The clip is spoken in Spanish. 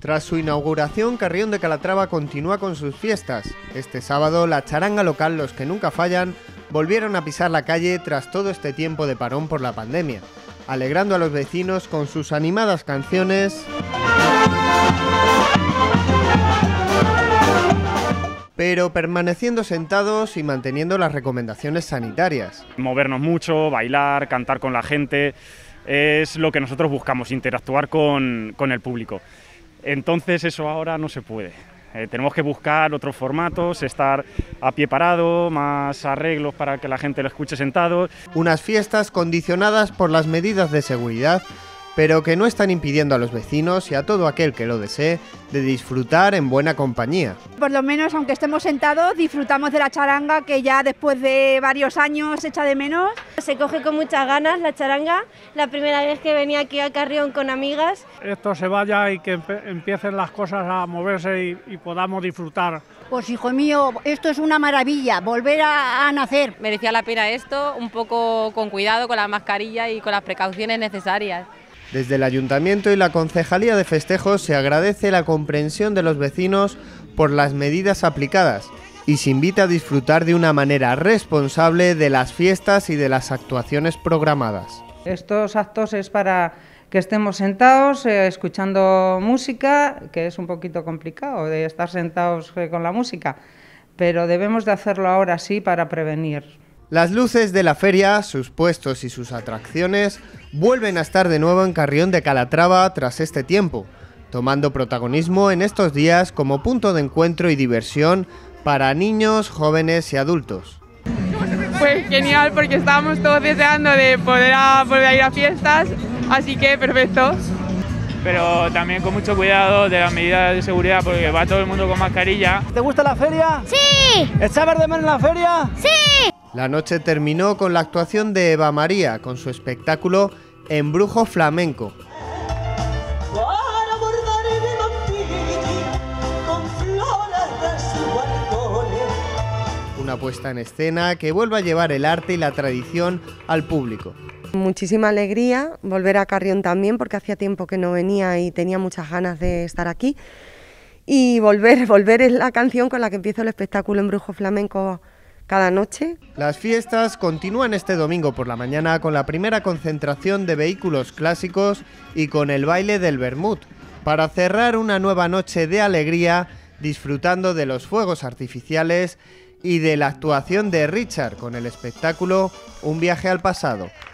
Tras su inauguración, Carrión de Calatrava continúa con sus fiestas. Este sábado, la charanga local Los que nunca fallan volvieron a pisar la calle tras todo este tiempo de parón por la pandemia, alegrando a los vecinos con sus animadas canciones, pero permaneciendo sentados y manteniendo las recomendaciones sanitarias. Movernos mucho, bailar, cantar con la gente, es lo que nosotros buscamos, interactuar con el público. Entonces eso ahora no se puede. Tenemos que buscar otros formatos, estar a pie parado, más arreglos para que la gente lo escuche sentado. Unas fiestas condicionadas por las medidas de seguridad, pero que no están impidiendo a los vecinos y a todo aquel que lo desee de disfrutar en buena compañía. Por lo menos, aunque estemos sentados, disfrutamos de la charanga, que ya después de varios años se echa de menos. Se coge con muchas ganas la charanga, la primera vez que venía aquí a Carrión con amigas. Esto se vaya y que empiecen las cosas a moverse y podamos disfrutar. Pues hijo mío, esto es una maravilla, volver a nacer. Merecía la pena esto, un poco con cuidado, con la mascarilla y con las precauciones necesarias. Desde el Ayuntamiento y la Concejalía de Festejos se agradece la comprensión de los vecinos por las medidas aplicadas y se invita a disfrutar de una manera responsable de las fiestas y de las actuaciones programadas. Estos actos es para que estemos sentados escuchando música, que es un poquito complicado de estar sentados con la música, pero debemos de hacerlo ahora sí para prevenir. Las luces de la feria, sus puestos y sus atracciones vuelven a estar de nuevo en Carrión de Calatrava tras este tiempo, tomando protagonismo en estos días como punto de encuentro y diversión para niños, jóvenes y adultos. Pues genial, porque estábamos todos deseando de poder volver a ir a fiestas, así que perfecto. Pero también con mucho cuidado de las medidas de seguridad, porque va todo el mundo con mascarilla. ¿Te gusta la feria? ¡Sí! ¿Echabas de menos en la feria? ¡Sí! La noche terminó con la actuación de Eva María, con su espectáculo Embrujo Flamenco. Una puesta en escena que vuelve a llevar el arte y la tradición al público. Muchísima alegría volver a Carrión también, porque hacía tiempo que no venía y tenía muchas ganas de estar aquí. Y volver es la canción con la que empiezo el espectáculo Embrujo Flamenco cada noche. Las fiestas continúan este domingo por la mañana con la primera concentración de vehículos clásicos y con el baile del Vermut, para cerrar una nueva noche de alegría disfrutando de los fuegos artificiales y de la actuación de Richard con el espectáculo Un viaje al pasado.